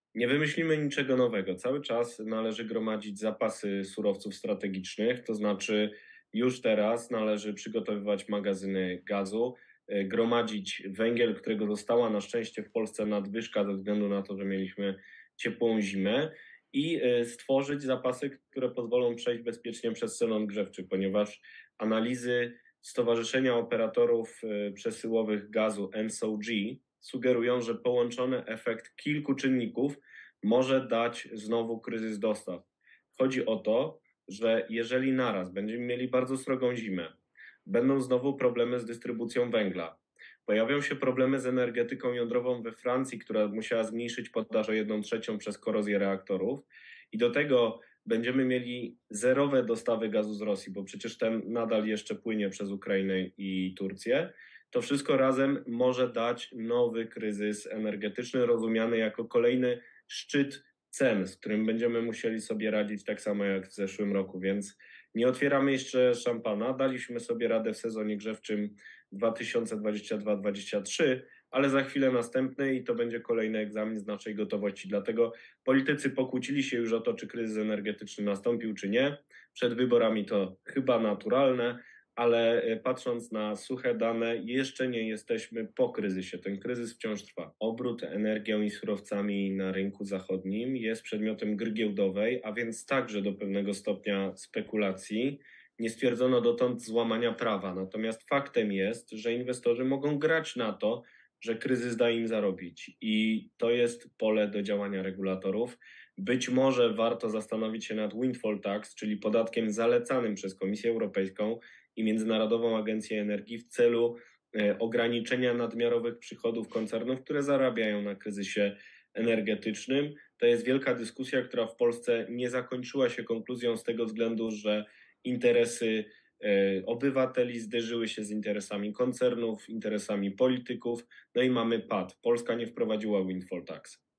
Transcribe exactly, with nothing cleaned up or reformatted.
Nie wymyślimy niczego nowego. Cały czas należy gromadzić zapasy surowców strategicznych, to znaczy już teraz należy przygotowywać magazyny gazu, e, gromadzić węgiel, którego została na szczęście w Polsce nadwyżka ze względu na to, że mieliśmy ciepłą zimę i e, stworzyć zapasy, które pozwolą przejść bezpiecznie przez sezon grzewczy, ponieważ analizy Stowarzyszenia Operatorów e, Przesyłowych Gazu N S O G sugerują, że połączony efekt kilku czynników może dać znowu kryzys dostaw. Chodzi o to, że jeżeli naraz będziemy mieli bardzo srogą zimę, będą znowu problemy z dystrybucją węgla, pojawią się problemy z energetyką jądrową we Francji, która musiała zmniejszyć podaż o jedną trzecią przez korozję reaktorów i do tego będziemy mieli zerowe dostawy gazu z Rosji, bo przecież ten nadal jeszcze płynie przez Ukrainę i Turcję, to wszystko razem może dać nowy kryzys energetyczny, rozumiany jako kolejny szczyt cen, z którym będziemy musieli sobie radzić tak samo jak w zeszłym roku, więc nie otwieramy jeszcze szampana. Daliśmy sobie radę w sezonie grzewczym dwa tysiące dwudziestym drugim dwudziestym trzecim, ale za chwilę następny i to będzie kolejny egzamin z naszej gotowości. Dlatego politycy pokłócili się już o to, czy kryzys energetyczny nastąpił, czy nie. Przed wyborami to chyba naturalne, ale e, patrząc na suche dane, jeszcze nie jesteśmy po kryzysie. Ten kryzys wciąż trwa. Obrót energią i surowcami na rynku zachodnim jest przedmiotem gry giełdowej, a więc także do pewnego stopnia spekulacji. Nie stwierdzono dotąd złamania prawa, natomiast faktem jest, że inwestorzy mogą grać na to, że kryzys da im zarobić i to jest pole do działania regulatorów. Być może warto zastanowić się nad windfall tax, czyli podatkiem zalecanym przez Komisję Europejską i Międzynarodową Agencję Energii w celu e, ograniczenia nadmiarowych przychodów koncernów, które zarabiają na kryzysie energetycznym. To jest wielka dyskusja, która w Polsce nie zakończyła się konkluzją z tego względu, że interesy e, obywateli zderzyły się z interesami koncernów, interesami polityków, no i mamy pad. Polska nie wprowadziła windfall tax.